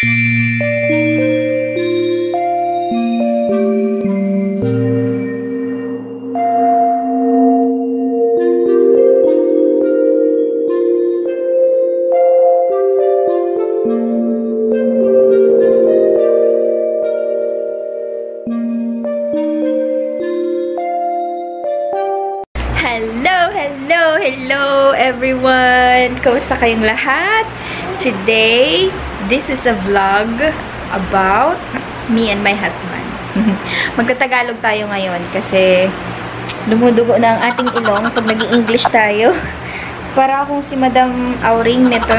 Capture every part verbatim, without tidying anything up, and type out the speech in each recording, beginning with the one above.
Hello everyone! Kamusta kayong lahat? Today, this is a vlog about me and my husband. Magtatagalog tayo ngayon kasi dumudugo na ang ating ilong pag naging English tayo. Para akong si Madam Auring nito.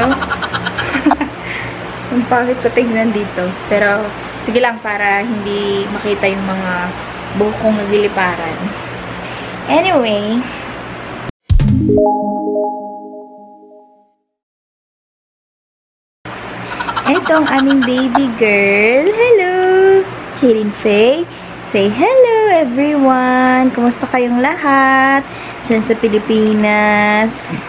Ang pangit ko tingnan dito. Pero sige lang para hindi makita yung mga buhok kong nagliliparan. Anyway, ito ang aming baby girl. Hello! Kirin Faye. Say hello everyone! Kumusta kayong lahat? Diyan sa Pilipinas.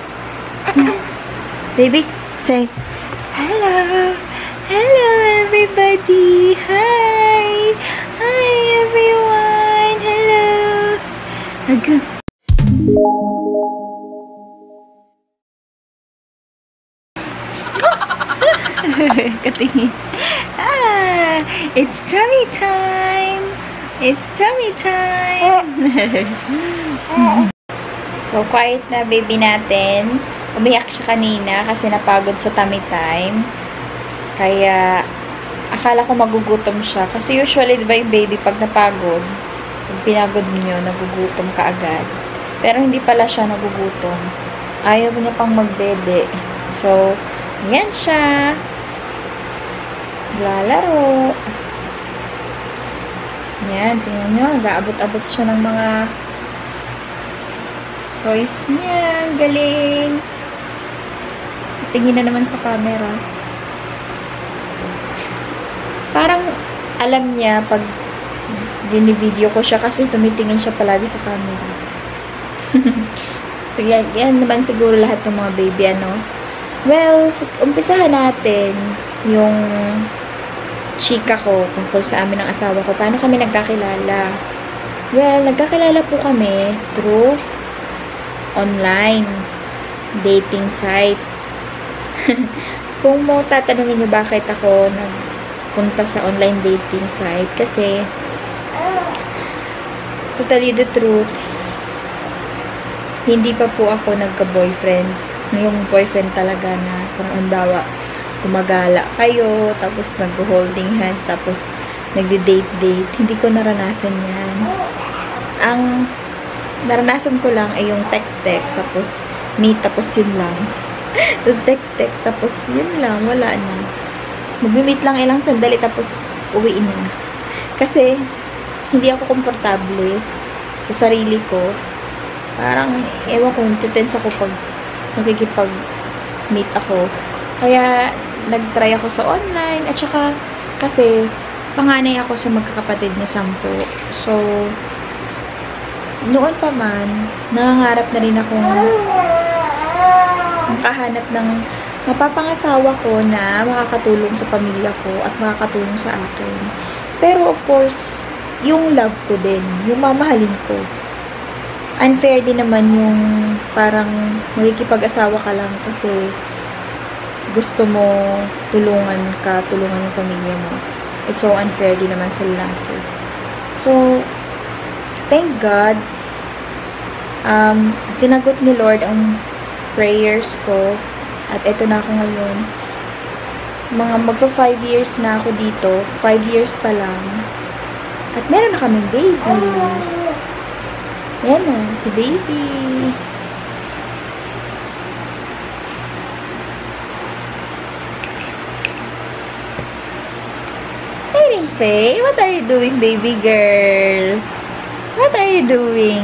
Baby, say hello! Hello everybody! Hi! Hi everyone! Hello! Aga. Katingin. Ah, it's tummy time. It's tummy time. So, quiet na baby natin. Umiyak siya kanina kasi napagod sa tummy time. Kaya, akala ko magugutom siya. Kasi usually, diba yung baby pag napagod, pag pinagod niyo, nagugutom ka agad. Pero hindi pala siya nagugutom. Ayaw niya pang magdede. So, yan siya. Lalaro. Yan, tingnan nyo. Nag-aabot-abot siya ng mga toys niya. Galing. Tingin na naman sa camera. Parang alam niya pag bini-video ko siya kasi tumitingin siya palagi sa camera. So, yan, yan naman siguro lahat ng mga baby, ano. Well, umpisahan natin yung chika ko tungkol sa amin ng asawa ko. Paano kami nagkakilala? Well, nagkakilala po kami through online dating site. Kung mo tatanungin nyo bakit ako nagpunta sa online dating site, kasi to tell you the truth, hindi pa po ako nagka-boyfriend. Yung boyfriend talaga na kung andawa gumagala kayo, tapos nag-holding hands, tapos nagde-date-date. Hindi ko naranasan yan. Ang naranasan ko lang ay yung text-text, tapos meet, tapos yun lang. Tapos text-text, tapos yun lang, wala na. Mag-meet lang ilang sandali, tapos uwiin na. Kasi, hindi ako komportable sa sarili ko. Parang, ewan ko, intense ako pag nakikipag-meet ako. Kaya, nag-try ako sa online. At saka, kasi, panganay ako sa magkakapatid na sampu. So, noon pa man, nangangarap na rin akong makahanap ng mapapangasawa ko na makakatulong sa pamilya ko at makakatulong sa akin. Pero, of course, yung love ko din, yung mamahalin ko. Unfair din naman yung parang magkikipag-asawa ka lang kasi gusto mo tulungan ka, tulungan yung pamilya mo. It's so unfair din naman sa lalaki. So, thank God, um, sinagot ni Lord ang prayers ko at eto na ako ngayon. Mga magpa five years na ako dito. five years pa lang. At meron na kaming baby. Yan na, si baby. Faye, what are you doing, baby girl? What are you doing?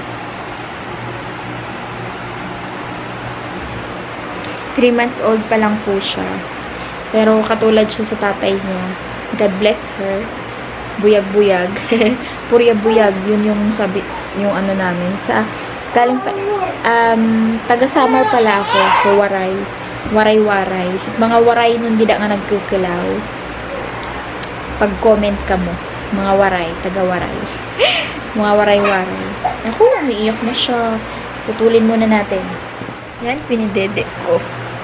Three months old pa lang po siya. Pero katulad siya sa tatay niya. God bless her. Buyag-buyag. Purya-buyag. Yun yung sabi, yung ano namin. Sa, galing pa, um, taga-Samar pala ako. So, waray. Waray-waray. Mga waray nun, di da nga nagkukilaw. pag-comment ka mo. Mga waray, taga-waray. Mga waray-waray. Ako, umiiyak na siya. Putulin muna natin. Yan, pinidede ko.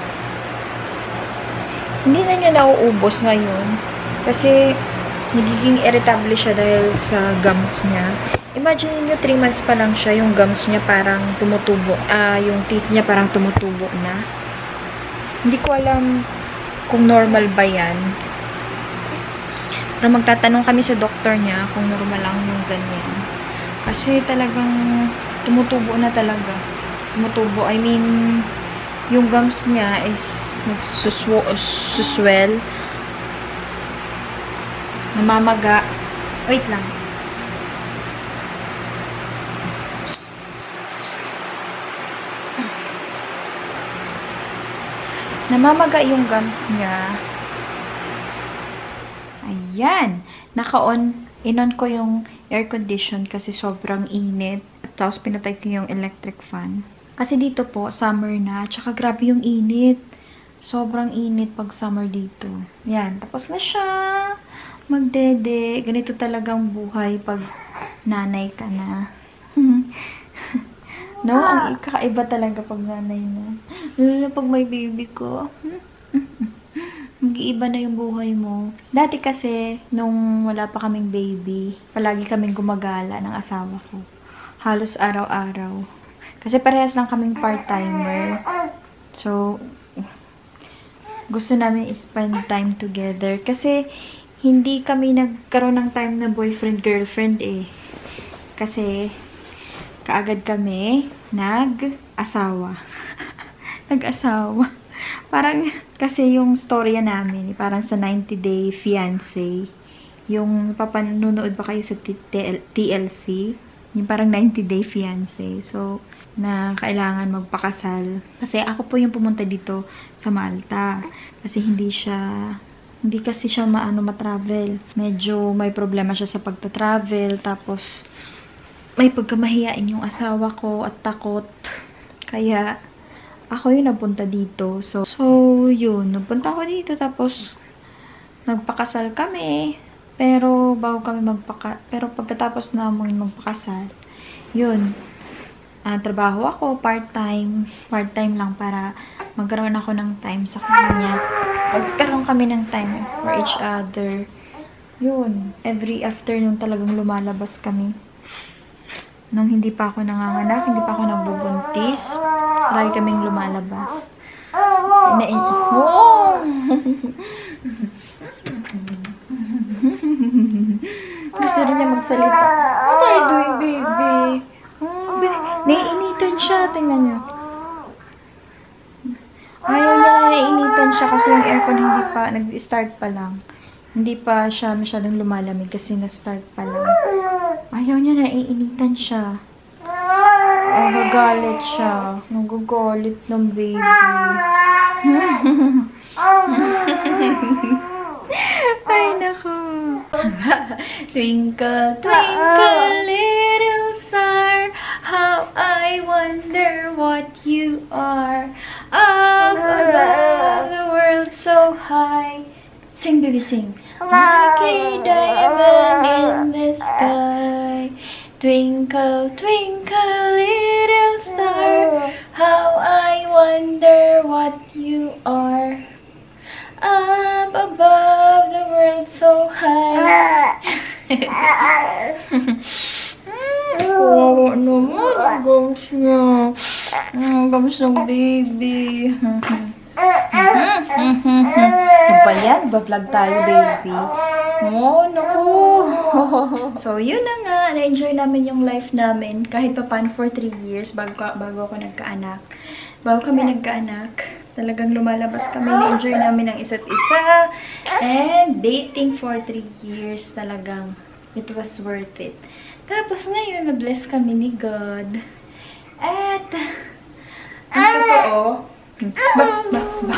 Hindi na niya nauubos ngayon. Kasi, nagiging irritable siya dahil sa gums niya. Imagine niyo, three months pa lang siya, yung gums niya parang tumutubo. Ah, yung teeth niya parang tumutubo na. Hindi ko alam kung normal ba yan. Pero magtatanong kami sa doktor niya kung normal lang yung ganyan. Kasi talagang tumutubo na talaga. Tumutubo. I mean, yung gums niya is nagsuswell. Namamaga. Wait lang. Namamaga yung gums niya. Ayan. Naka-on. In-on ko yung air condition kasi sobrang init. Tapos pinatay ko yung electric fan. Kasi dito po, summer na. Tsaka grabe yung init. Sobrang init pag summer dito. Yan. Tapos na siya. Magdede. Ganito talagang buhay pag nanay ka na. No? Ang kakaiba talaga pag nanay na. Lalo pag may baby ko. Mag-iiba na yung buhay mo. Dati kasi, nung wala pa kaming baby, palagi kaming gumagala ng asawa ko. Halos araw-araw. Kasi parehas lang kaming part-timer. So, gusto namin i-spend time together. Kasi, hindi kami nagkaroon ng time na boyfriend-girlfriend eh. Kasi, kaagad kami nag-asawa. Nag-asawa. Parang, kasi yung storya namin, parang sa ninety day fiancé, yung papanunood ba kayo sa T L C, yung parang ninety day fiancé. So, na kailangan magpakasal. Kasi ako po yung pumunta dito sa Malta. Kasi hindi siya, hindi kasi siya maano matravel. Medyo may problema siya sa pagta-travel. Tapos, may pagkamahiyain yung asawa ko at takot. Kaya, ako yung napunta dito. So, so yun. Napunta ako dito. Tapos, nagpakasal kami. Pero, bago kami magpaka... Pero, pagkatapos namin magpakasal, yun. Uh, trabaho ako, part-time. Part-time lang para magkaroon ako ng time sa kanya. Magkaroon kami ng time for each other. Yun. Every afternoon talagang lumalabas kami. Nung hindi pa ako nanganganak, hindi pa ako nagbubuntis, lagi kaming lumalabas. Ina oh! Gusto rin niya magsalita. What are you doing, baby? Oh, naiinitan siya. Tingnan niyo. Ayaw niya na naiinitan siya kasi yung aircon hindi pa, nag-start pa lang. Hindi pa siya masyadong lumalamig kasi na-start pa lang. Ayaw niya, naiinitan siya. Nagagalit siya. Nagagalit ng baby. Ay, naku. Twinkle, twinkle, little star, how I wonder what you are. Up above the world so high. Sing, baby, sing. Like a diamond in the sky. Twinkle, twinkle, little star, how I wonder what you are. Up above the world so high. Kawawa naman ang gums niya. Ang gums ng baby. Ano ba yan? Ba-vlog tayo, baby. Oh, naku. So, yun na nga. Na-enjoy namin yung life namin. Kahit pa paano for three years bago, bago ako nagkaanak. Bago kami nagkaanak, talagang lumalabas kami. Na-enjoy namin ang isa't isa. And dating for three years talagang it was worth it. Tapos ngayon, na-bless kami ni God. At, ang totoo, ba, ba, ba.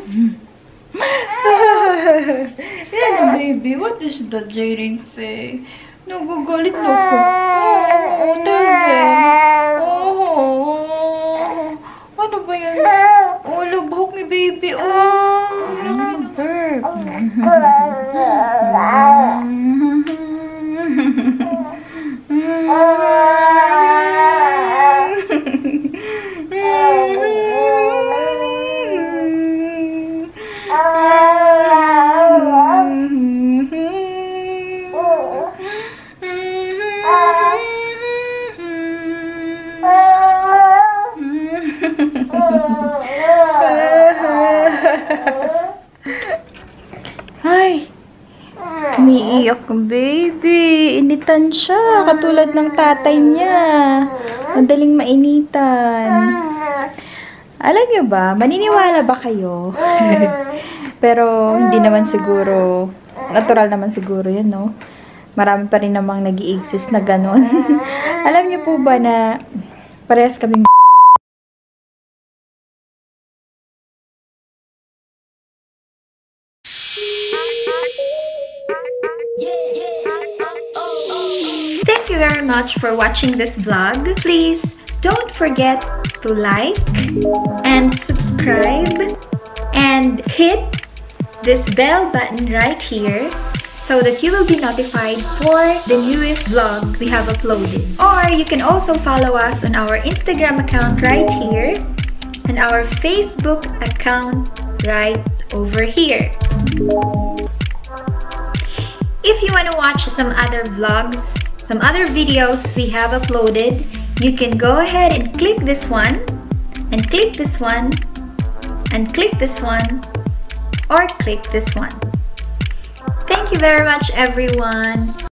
Yan, baby. What is that, Jaren Faye? Nagagalit na ako. Oo, talaga. Oo. Ano ba yan? Oh, lubhok ni baby. Oh, ano mag-burp? Ay, umiiyak ang baby. Initan siya, katulad ng tatay niya. Madaling mainitan. Alam niyo ba, maniniwala ba kayo? Pero hindi naman siguro, natural naman siguro yun, no? Marami pa rin namang nag-i-exist na ganon. Alam niyo po ba na parehas kaming Thank you very much for watching this vlog. Please don't forget to like and subscribe and hit this bell button right here so that you will be notified for the newest vlog we have uploaded. Or you can also follow us on our Instagram account right here and our Facebook account right over here. If you want to watch some other vlogs, some other videos we have uploaded, you can go ahead and click this one, and click this one, and click this one, or click this one. Thank you very much, everyone.